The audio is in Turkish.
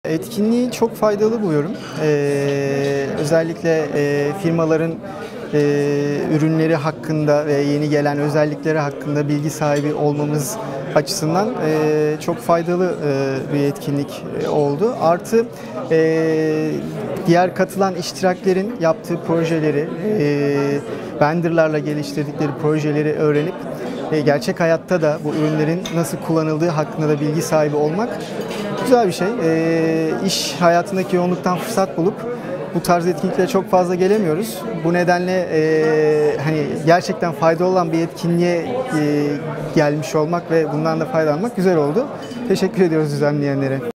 Etkinliği çok faydalı buluyorum. Özellikle firmaların ürünleri hakkında ve yeni gelen özellikleri hakkında bilgi sahibi olmamız açısından çok faydalı bir etkinlik oldu. Artı diğer katılan iştiraklerin yaptığı projeleri, vendorlarla geliştirdikleri projeleri öğrenip gerçek hayatta da bu ürünlerin nasıl kullanıldığı hakkında da bilgi sahibi olmak güzel bir şey. İş hayatındaki yoğunluktan fırsat bulup bu tarz etkinliklere çok fazla gelemiyoruz. Bu nedenle hani gerçekten faydalı olan bir etkinliğe gelmiş olmak ve bundan da faydalanmak güzel oldu. Teşekkür ediyoruz düzenleyenlere.